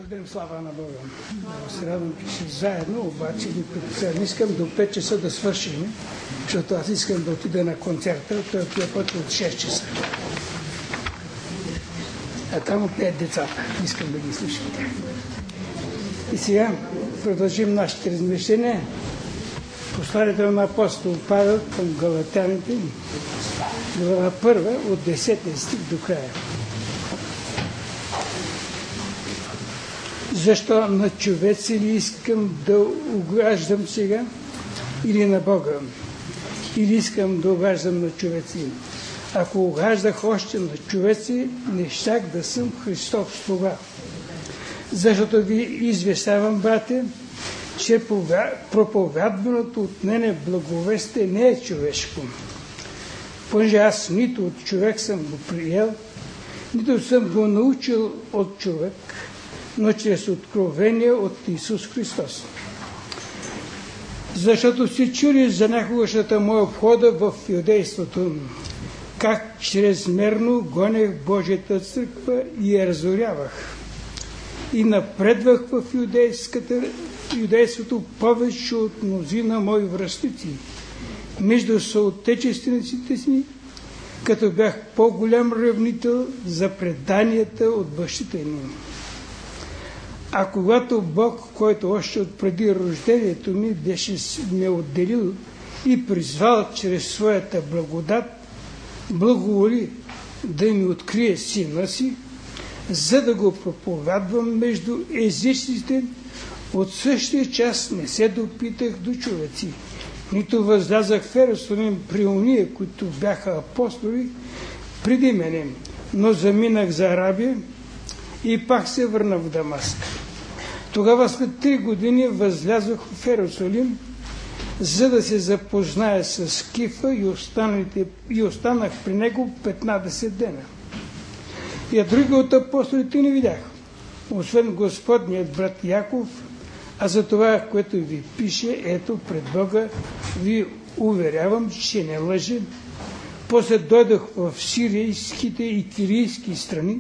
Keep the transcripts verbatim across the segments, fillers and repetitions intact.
дадем слава на Бога. Много се радвам, че ще заедно, обаче не искам до пет часа да свършим, защото аз искам да отида на концерта, той е път от шест часа. А там опять децата. Искам да ги слушате. И сега продължим нашите размишления. Посланието на апостол Павел към галатяните, глава първа, от десети стих до края. Защо на човеци ли искам да угаждам сега или на Бога? Или искам да угаждам на човеци? Ако угаждах още на човеци, не щях да съм Христов слуга. Защото ви известявам, брате, че проповядваното от мене благовестие не е човешко. Понеже аз нито от човек съм го приел, нито съм го научил от човек, но чрез откровение от Исус Христос. Защото си чули за някогашната моя обхода в юдейството, как чрезмерно гонех Божията църква и я разорявах. И напредвах в юдейството повече от мнозина мои връстници, между съотечествениците си, като бях по-голям ревнител за преданията от бащите ми. А когато Бог, който още от преди рождението ми беше ме отделил и призвал чрез своята благодат, благоволи да ми открие Сина си, за да го проповядвам между езиците, от същия час не се допитах до човеци, нито възлязах в Иерусалим при уния, които бяха апостоли преди мене, но заминах за Арабия и пак се върна в Дамаск. Тогава след три години възлязох в Иерусалим, за да се запозная с Кифа и, и останах при него петнадесет дена. И други от апостолите не видях, освен Господният брат Яков, а за това, което ви пише, ето пред Бога ви уверявам, че не лъже. После дойдох в сирийските и кирийски страни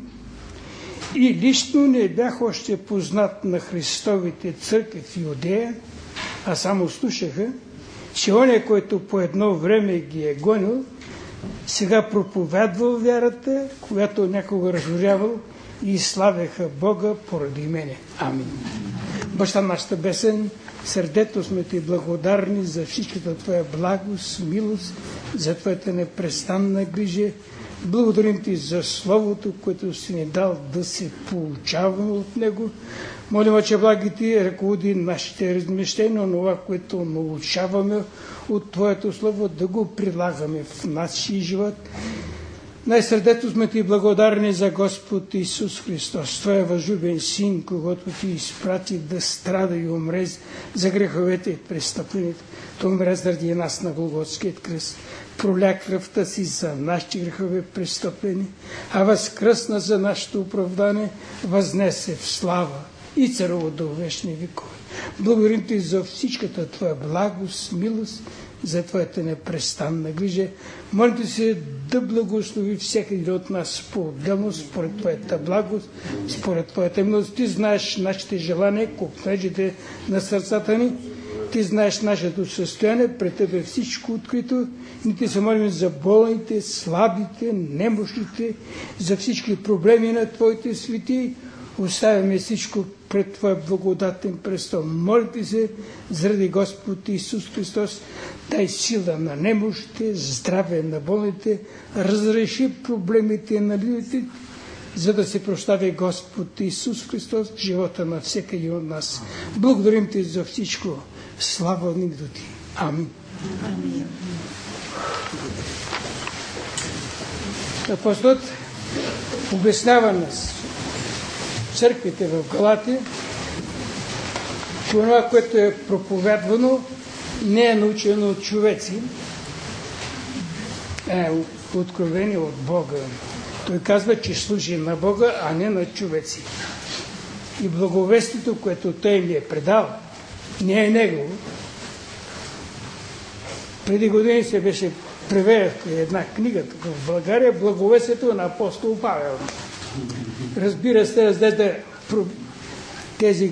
и лично не бях още познат на Христовите църкви в Юдея, а само слушаха, че оня, който по едно време ги е гонил, сега проповядвал вярата, която някога разорявал, и славяха Бога поради мене. Амин. Баща, нашата бесен, сърдето сме ти благодарни за всичката твоя благост, милост, за твоята непрестанна грижа. Благодарим ти за Словото, което си ни дал да се получаваме от него. Молим, че благи ти ръководи нашите размещения, но това, което научаваме от твоето Слово, да го прилагаме в нашия живот. Най-сърдето сме ти благодарни за Господ Исус Христос, твоя възлюбен Син, когато ти изпрати да страда и умре за греховете и престъпленията. Той умре заради нас на Голготският кръст. Проля кръвта си за нашите грехове престъпления, а възкръсна за нашето оправдание, възнесе в слава и царува до вечни векове. Благодарим ти за всичката твоя благост, милост, за твоята непрестанна грижа. Молим се да благослови всеки един от нас по-отделно, според твоята благост, според твоята милост. Ти знаеш нашите желания, копнежите на сърцата ни. Ти знаеш нашето състояние, пред тебе всичко открито. Ние ти се молим за болните, слабите, немощните, за всички проблеми на твоите свети. Оставяме всичко пред твоя благодатен престол. Молите се заради Господ Исус Христос, дай сила на немощите, здраве на болните, разреши проблемите на людите, за да се прослави Господ Исус Христос в живота на всеки един от нас. Благодарим ти за всичко. Слава името ти. Амин. Амин. Апостолът обяснява нас църквите в Галатия, че това, което е проповядвано, не е научено от човеци, е откровение от Бога. Той казва, че служи на Бога, а не на човеци. И благовестието, което той ми е предал, не е негово. Преди години се беше превела една книга тук в България, благовестието на апостол Павел. Разбира се, разгледа тези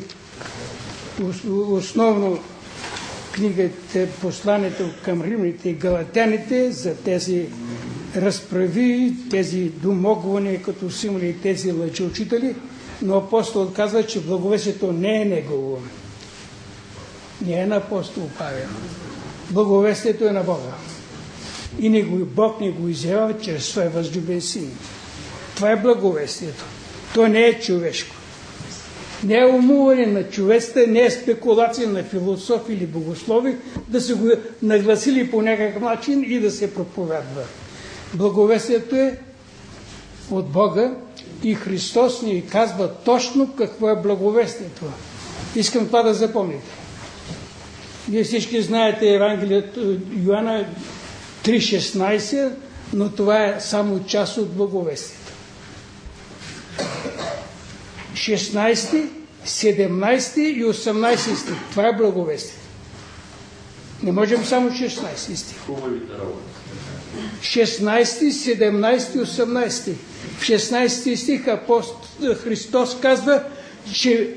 основно книгата, посланието към римляните и галатяните, за тези разправи, тези домогвания като символи и тези лъжеучители, но апостол казва, че благовестието не е негово. Не е на апостол Павел. Благовестието е на Бога. И не го, Бог не го изявява чрез своя възлюбен син. Това е благовестието. То не е човешко. Не е умуване на човеците, не е спекулация на философи или богослови, да се го нагласили по някакъв начин и да се проповядва. Благовестието е от Бога и Христос ни казва точно какво е благовестието. Искам това да запомните. Вие всички знаете Евангелието Йоанна три шестнайсет, но това е само част от благовестието. шестнайсети, седемнайсети и осемнайсети стих. Това е благовестие. Не можем само шестнайсети стих. шестнайсети, седемнайсети и осемнайсети. В шестнайсети стих апостол Христос казва, че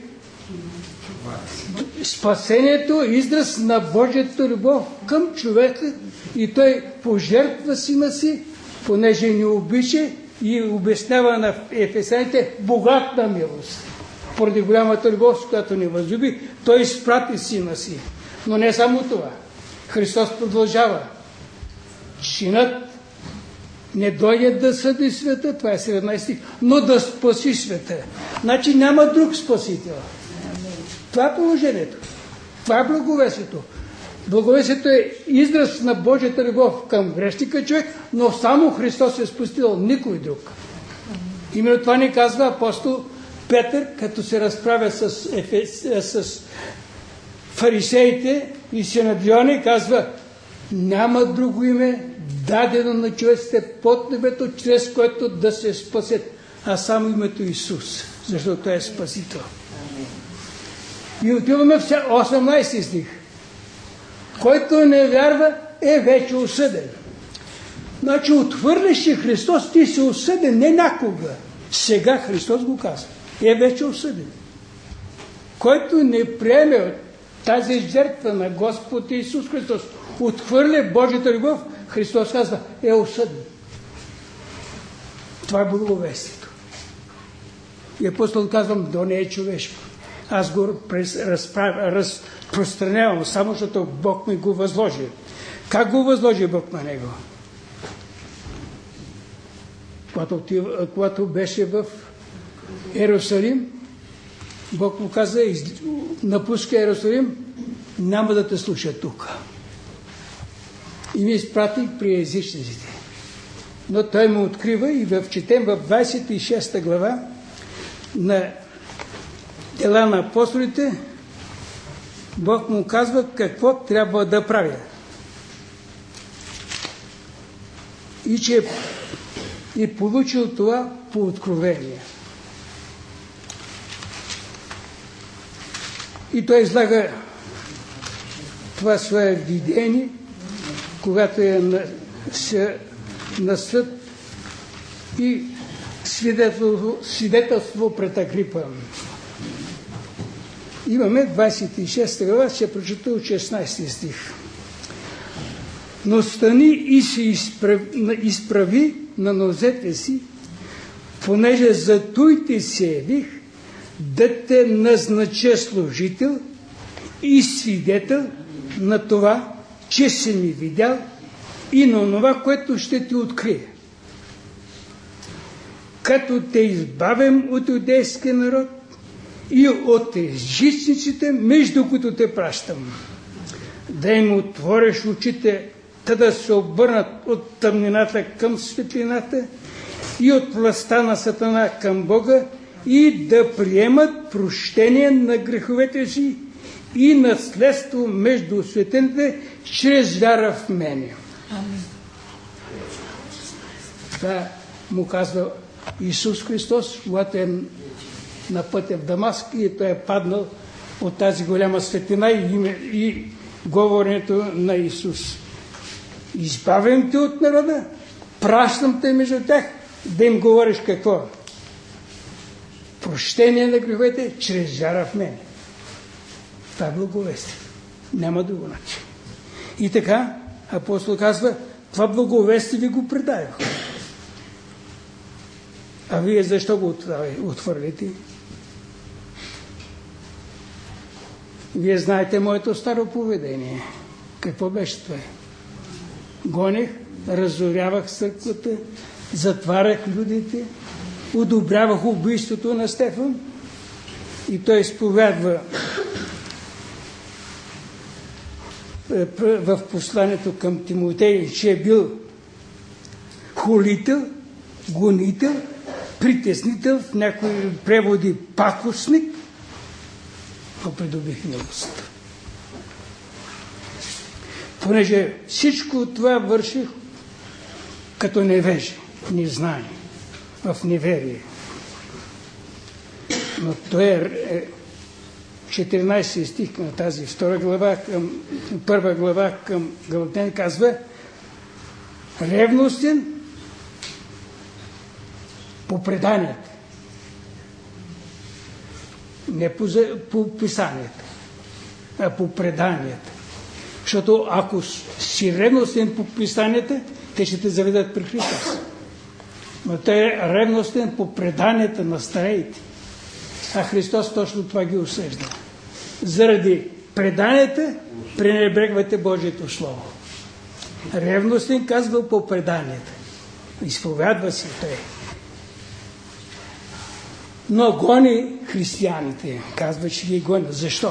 спасението е израз на Божията любов към човека и той пожертва сина си, понеже ни обича, и обяснява на ефесяните богатна милост. Поради голямата любов, с която ни възлюби, той изпрати сина си. Но не само това. Христос продължава. Синът не дойде да съди света, това е седемнайсети стих, но да спаси света. Значи няма друг спасител. Това е положението. Това е благовестието. Благовестието е израз на Божията любов към грешника човек, но само Христос е спасител, никой друг. Именно това ни казва апостол Петър, като се разправя с, ефес, с фарисеите и синедриони, казва: няма друго име дадено на човеците под небето, чрез което да се спасят, а само името Исус, защото Той е спасител. И отиваме в осемнайсети стих. Който не вярва, е вече осъден. Значи отхвърляш, че Христос, ти си осъден, не някога. Сега Христос го казва. Е вече осъден. Който не приеме тази жертва на Господ Исус Христос, отхвърля Божията любов, Христос казва, е осъден. Това е благовестието. И апостол казвам, то не е човешко. Аз го разпространявам, само защото Бог ми го възложи. Как го възложи Бог на него? Когато, когато беше в Иерусалим, Бог му каза, напуска Иерусалим, няма да те слуша тук. И ми изпрати при езичниците. Но той му открива и в четем в двайсет и шеста глава на Дела на апостолите, Бог му казва какво трябва да прави. И че е получил това по откровение. И той излага това свое видение, когато е на, на съд и свидетелство, свидетелство пред Агрипа. Имаме двайсет и шеста глава, ще прочета от шестнайсети стих. Но стани и се изправи, изправи на нозете си, понеже за туй те се явих, да те назнача служител и свидетел на това, че си ми видял и на това, което ще ти открие. Като те избавям от юдейския народ и от езичниците, между които те пращам, да им отвориш очите, та да се обърнат от тъмнината към светлината и от властта на Сатана към Бога и да приемат прощение на греховете си и наследство между светените чрез вяра в мене. Амин. Това му казва Исус Христос, когато е на пътя в Дамаск и той е паднал от тази голяма светлина и, и говоренето на Исус. Избавям те от народа, пращам те между тях, да им говориш какво? прощение на греховете чрез вяра в мене. Това е благовестие. Няма друго начин. И така, апостол казва, това благовестие ви го предавах. А вие защо го отвърлите? Вие знаете моето старо поведение. Какво беше това? Гонех, разорявах църквата, затварях людите, одобрявах убийството на Стефан и той изповядва в посланието към Тимотей, че е бил хулител, гонител, притеснител, в някои преводи пакостник, но придобих милост. Понеже всичко това върших като невеже, незнание, в неверие. Но той е четиринайсети стих на тази втора глава, към, първа глава към Галатяни казва ревностен по преданията. Не по, по писанията, а по преданията. Защото ако си ревностен по писанията, те ще те заведат при Христос. Но той е ревностен по преданията на стареите. А Христос точно това ги осъжда. Заради преданията пренебрегвате Божието Слово. Ревностен казва по преданията. Изповядва се той. Но гони християните. Казва, че ги гони. Защо?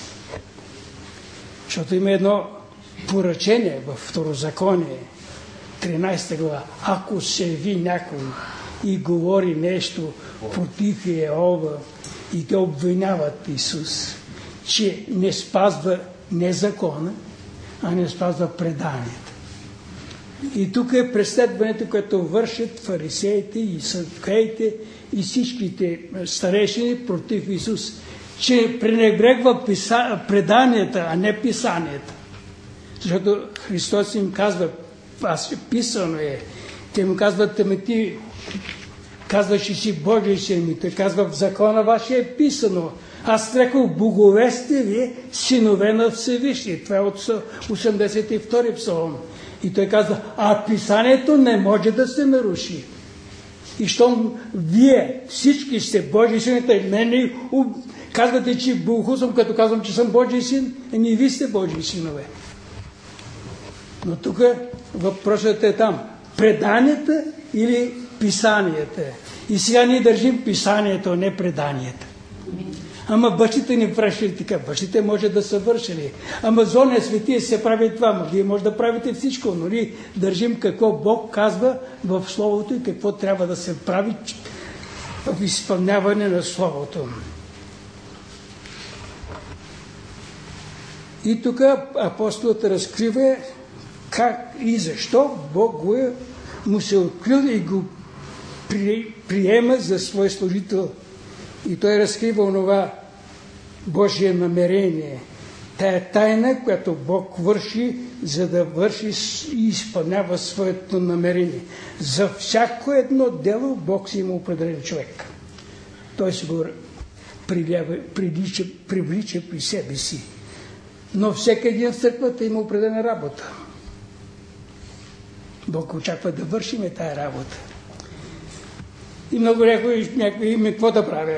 Защото има едно поръчение в Второзаконие, тринайсета глава. Ако се яви някой и говори нещо против Йehова и те обвиняват Исус, че не спазва не закона, а не спазва преданията. И тук е преследването, което вършат фарисеите и саддукеите и всичките старейшини против Исус, че пренебрегва писа... преданията, а не писанията. Защото Христос им казва, аз писано е, те му казват, ами ти казваш, че си Божий син, и той казва, в закона ваше е писано. Аз рекох, боговесте ви, синове на Всевишния. Това е от осемдесет и втори псалом. И той казва, а писанието не може да се наруши. И щом вие всички сте Божии синове, мене казвате, че богохулствам, като казвам, че съм Божий син, ами ви сте Божии синове. Но тук въпросът е там. Преданията или писанията. И сега ние държим писанието, а не преданията. Ама бащите ни пращали така. Бащите може да са вършили. Ама зоне светия се прави това. Ама вие може да правите всичко. Но ние държим какво Бог казва в Словото и какво трябва да се прави в изпълняване на Словото. И тук апостолът разкрива как и защо Бог го е, му се открил и го при, приема за свой служител. И той разкрива онова Божие намерение. Тая тайна, която Бог върши, за да върши и изпълнява своето намерение. За всяко едно дело Бог си има определен човек. Той се го привлича, привлича при себе си. Но всеки един в църквата има определена работа. Бог очаква да вършиме тая работа. И много някой, някой има какво да правя.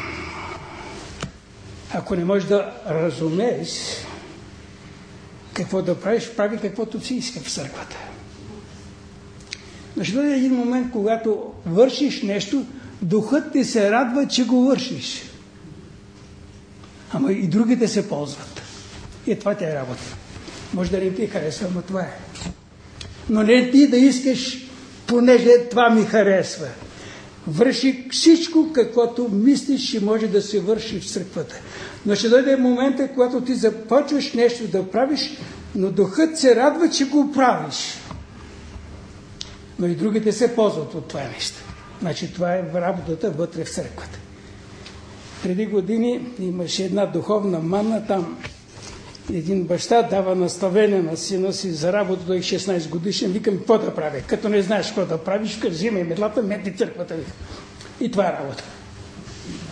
Ако не можеш да разумееш какво да правиш, прави каквото си иска в църквата. Но ще дойде един момент, когато вършиш нещо, духът ти се радва, че го вършиш. Ама и другите се ползват. И това тя е работа. Може да не ти харесва, но това е. Но не ти да искаш, понеже това ми харесва. Върши всичко, каквото мислиш, че може да се върши в църквата. Но ще дойде момента, когато ти започваш нещо да правиш, но духът се радва, че го правиш. Но и другите се ползват от това нещо. Значи това е работата вътре в църквата. Преди години имаше една духовна манна там. Един баща дава наставление на сина си за работа, той шестнайсет годишен, викам, какво да прави? Като не знаеш какво да правиш, взимай метлата, метни църквата. И това е работа.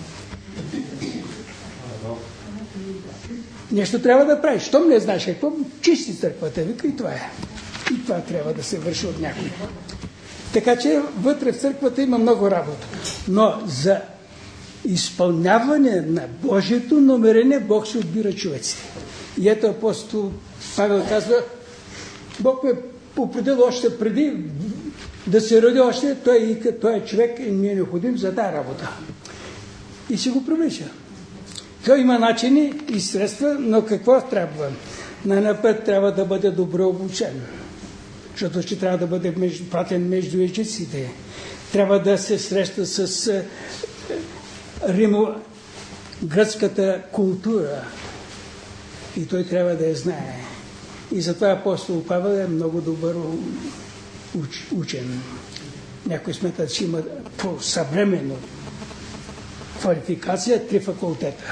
Нещо трябва да правиш. Щом не знаеш какво, чисти църквата, вика, и това е. И това трябва да се върши от някой. Така че вътре в църквата има много работа. Но за изпълняване на Божието намерение Бог се отбира човеците. И ето апостол Павел казва, Бог ме определил още преди да се роди още, той, и, той е човек и ми е необходим за тази работа. И си го привлича. Той има начини и средства, но какво трябва? Най-напред трябва да бъде добре обучен, защото ще трябва да бъде между, пратен между езиците. Трябва да се среща с е, римо, гръцката култура и той трябва да я знае. И затова апостол Павел е много добър уч, учен. Някой смятат, че има по-съвременно квалификация, три факултета.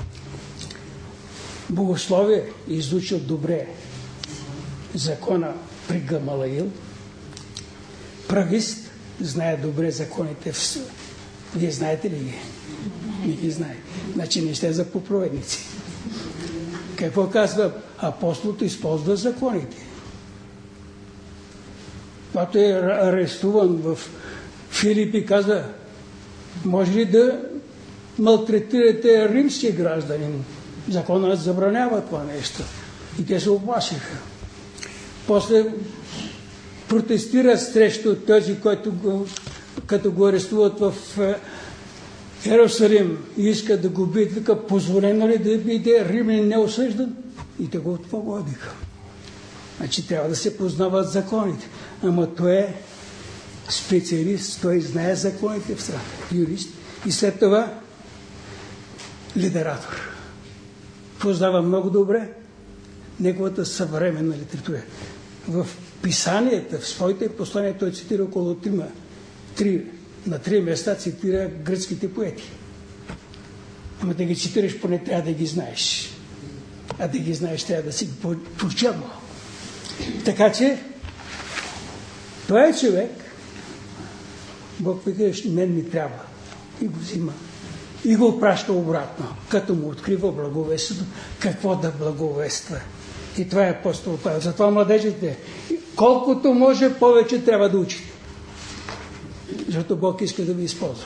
Богословие изучил добре закона при Гамалаил. Правист знае добре законите в съд. Вие знаете ли ги? Не ги знае. Значи не сте за проповедници. Какво казва? Апостолът използва законите. Когато е арестуван в Филипи, каза, може ли да малтретирате римски гражданин? Законът забранява това нещо. И те се оплашиха. После протестира срещу този, който го, като го арестуват в Йерусалим и иска да го бият, вика, позволено ли да биде римлян неосъждан? И те го отводиха. Значи трябва да се познават законите. Ама той е специалист, той знае законите в страната, юрист. И след това литератор. Познава много добре неговата съвременна литература. В писанията, в своите послания, той цитира около трима, три, на три места цитира гръцките поети. Ама да ги цитираш, поне трябва да ги знаеш. А да ги знаеш, трябва да си ги прочел. Така че, той е човек, Бог вика, мен ми трябва. И го взима. И го праща обратно, като му открива благовестието, какво да благовества. И това е апостол Павел. Затова младежите, колкото може повече трябва да учите. Защото Бог иска да ви използва.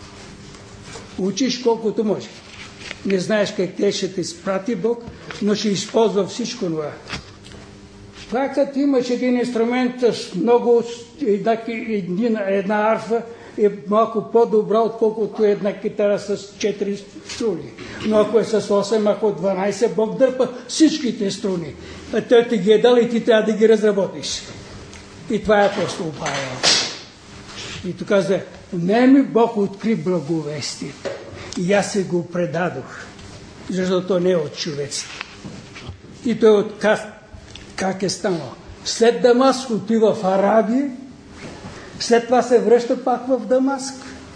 Учиш колкото може. Не знаеш как те ще те изпрати Бог, но ще използва всичко това. Това като имаш един инструмент с много, една, една арфа, е малко по-добра, отколкото една китара с четири струни. Но ако е с осем, ако дванайсет, Бог дърпа всичките струни. А той ти ги е дал и ти трябва да ги разработиш. И това е апостол Павел. И тук каза, не ми Бог откри благовестието. И аз се го предадох, защото не е от човеците. И той от как, как е станал? След Дамаск отива в Арабия, след това се връща пак в Дамаск.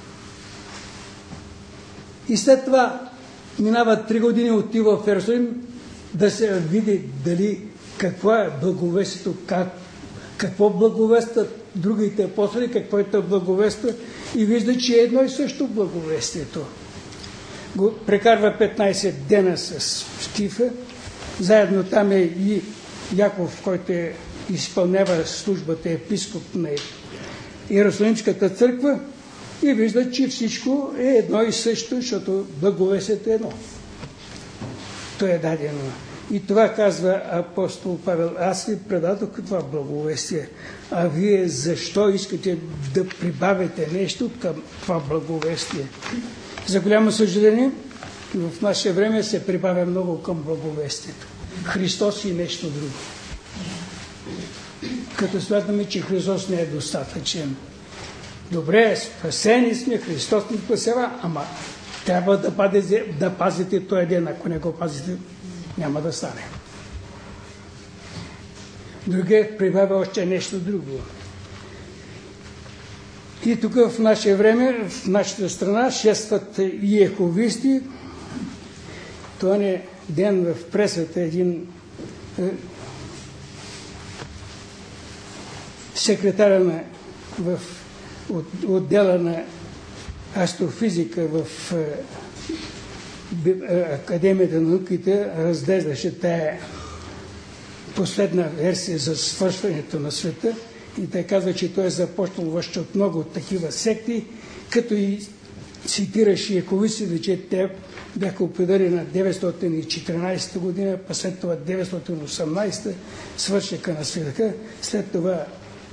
И след това минава три години, отива в Йерусалим да се види дали какво е благовестието, как, какво благовестват другите апостоли, какво е то благовество, и вижда, че е едно и също благовестието. Го прекарва петнайсет дена с Кифа, заедно там е и Яков, който е, изпълнява службата епископ на Иерусалимската църква, и вижда, че всичко е едно и също, защото благовестието е едно. То е дадено. И това казва апостол Павел. Аз ви предадох това благовестие, а вие защо искате да прибавите нещо към това благовестие? За голямо съжаление, в наше време се прибавя много към благовестието. Христос и нещо друго. Като смятаме, че Христос не е достатъчен. Добре, спасени сме, Христос ни спасява, ама трябва да пазите, да пазите този ден. Ако не го пазите, няма да стане. Другият прибавя още нещо друго. И тук в наше време, в нашата страна, шестват и еховисти. Това е ден в пресата, един е, секретаря на, в от, отдела на астрофизика в е, Академията на науките разглеждаше тая последна версия за свършването на света и те казва, че той е започнал още от много такива секти, като и цитираше Яковици, че те бяха определени на деветстотин и четиринадесета година, па след това деветстотин и осемнадесета свършиха на света, след това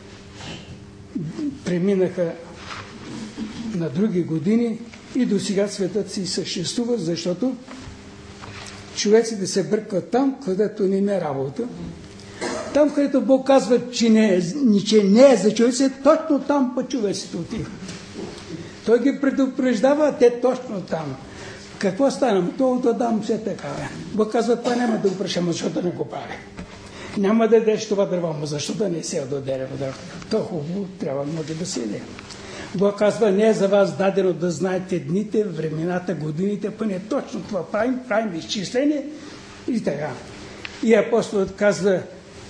преминаха на други години и до сега светът си съществува, защото човеците се бъркват там, където не има работа. Там, където Бог казва, че не е, че не е за човеците, точно там по човеците отива. Той ги предупреждава, а те точно там. Какво стана? Това да дам все така. Бог казва, това няма да го прещам, защото не го прави. Няма да дадеш това дърво, но защо да не се до дерево? То хубаво, трябва много да се яде. Бог казва, не е за вас дадено да знаете дните, времената, годините, па не точно това правим, правим изчисление и така. И апостолът казва,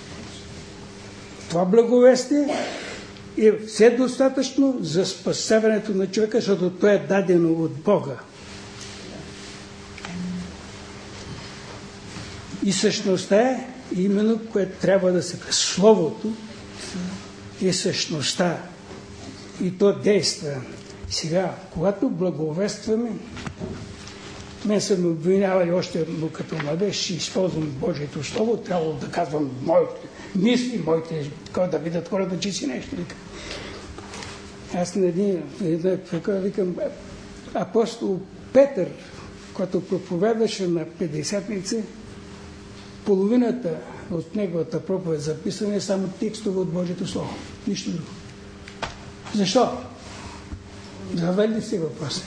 това благовестие е все достатъчно за спасяването на човека, защото то е дадено от Бога. И същността е именно, което трябва да се... Словото е същността. И то действа. Сега, когато благовестваме, мен са ме обвинявали още като младеж, ще използвам Божието Слово, трябва да казвам моите мисли, моите, да видят хората, че си нещо. Аз на един, викам, апостол Петър, който проповядваше на Петдесятница, половината от неговата проповед записана е само текстове от Божието Слово. Нищо друго. Защо? Завели си въпроса.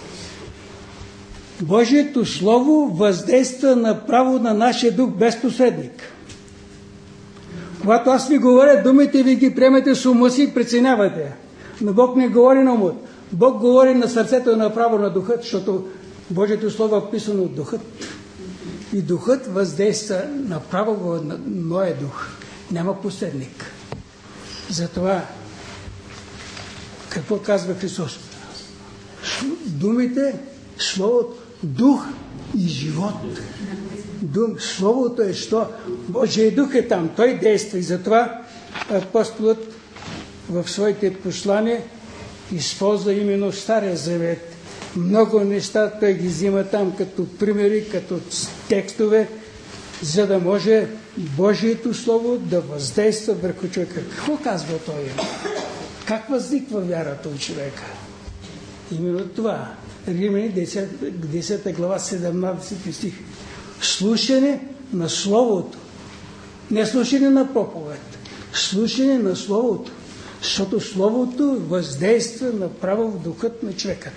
Божието Слово въздейства направо на нашия дух без посредник. Когато аз ви говоря, думите ви ги приемете с ума си и преценявате. Но Бог не говори на умът. Бог говори на сърцето и направо на духът, защото Божието Слово е писано от духът. И духът въздейства направо на моя дух. Няма посредник. Затова какво казва Христос? Думите, Словото, дух и живот. Дум, Словото е що? Божия дух е там, той действа и затова апостолът в своите послания използва именно Стария Завет. Много неща той ги взима там като примери, като текстове, за да може Божието Слово да въздейства върху човека. Какво казва той? Как възниква вярата от човека? Именно това. Римляни десета глава, седемнадесети стих. Слушане на Словото. Не слушане на проповед. Слушане на Словото. Защото Словото въздейства направо в духът на човекът.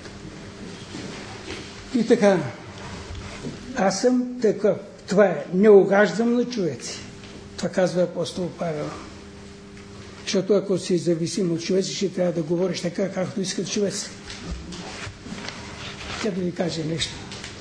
И така, аз съм такъв. Това е, не угаждам на човеци. Това казва апостол Павел. Защото ако си зависим от човеци, ще трябва да говориш така, както искат човеци. Тя да ви каже нещо.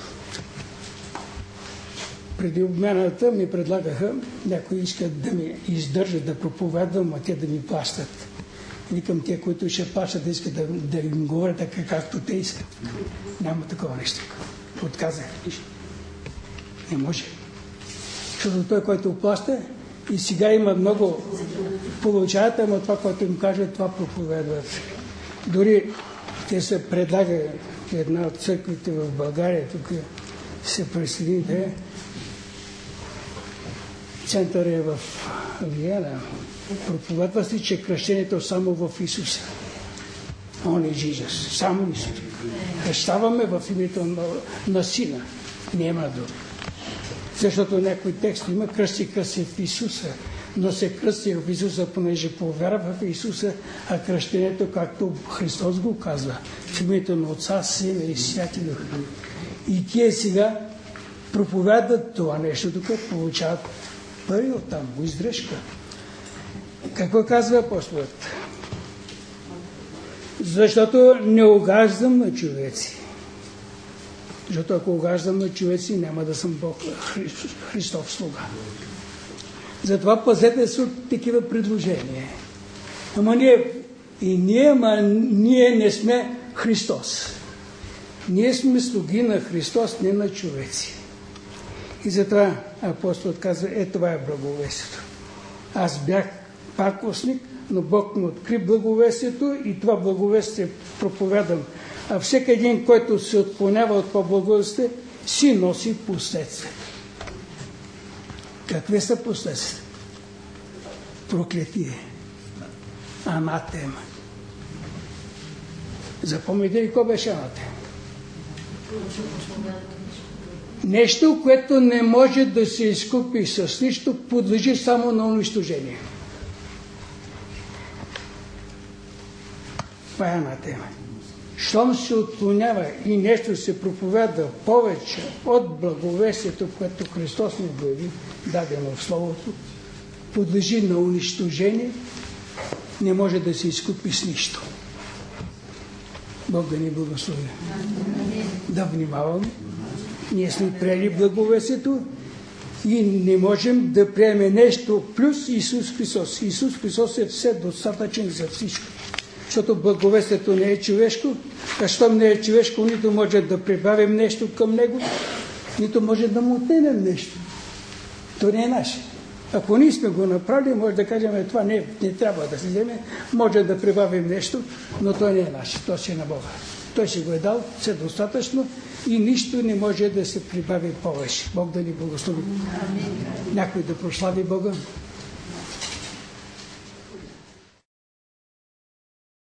Преди обмяната ми предлагаха, някои искат да ми издържат, да проповядвам, а те да ми плащат. Викам, те, които ще плащат, да искат да, да им говоря така, както те искат. Няма такова нещо. Отказах. Не може. Защото той, който плаща, и сега има много получават, ама това, което им каже, това проповядват. Дори те се предлага една от църквите в България, тук се присъедините, център е в Виена. Проповядва си, че кръщението само в Исуса. Он е Jesus. Само Исус. Кръщаваме в името на, на Сина. Няма друг. Защото някой текст има кръсти кръсти в Исуса, но се кръсти в Исуса, понеже повярва в Исуса, а кръщението, както Христос го казва, в името на Отца, Сина и Святи Дух. И тие сега проповядат това нещо, докато получават пари оттам, го издръжка. Какво казва апостолът? Защото не угаждам на човеци. Защото ако угаждам на човеци, няма да съм Бог, Христов слуга. Затова пазете се от такива предложения. Ама ние, и ние, ама ние не сме Христос. Ние сме слуги на Христос, не на човеци. И затова апостолът казва, е, това е благовестието. Аз бях пакостник, но Бог ми откри благовестието и това благовестие проповядам. А всеки един, който се отклонява от това благовестие, си носи последствия. Какви са последствия? Проклетие. Анатема. Запомните ли какво беше анатема? Нещо, което не може да се изкупи с нищо, подлежи само на унищожение. Това е анатема. Щом се отклонява и нещо се проповядва повече от благовестието, което Христос ни обяви, дадено в Словото, подлежи на унищожение, не може да се изкупи с нищо. Бог да ни благослови. Да внимаваме. Ние сме приели благовестието и не можем да приемем нещо плюс Исус Христос. Исус Христос е все достатъчен за всичко. Защото благовестието не е човешко, а щом не е човешко, нито може да прибавим нещо към него, нито може да му отнемем нещо. То не е наше. Ако ние сме го направили, може да кажем, това не, не трябва да се вземе, може да прибавим нещо, но то не е наше, то си е на Бога. Той си го е дал, все достатъчно и нищо не може да се прибави повече. Бог да ни благослови. Някой да прослави Бога.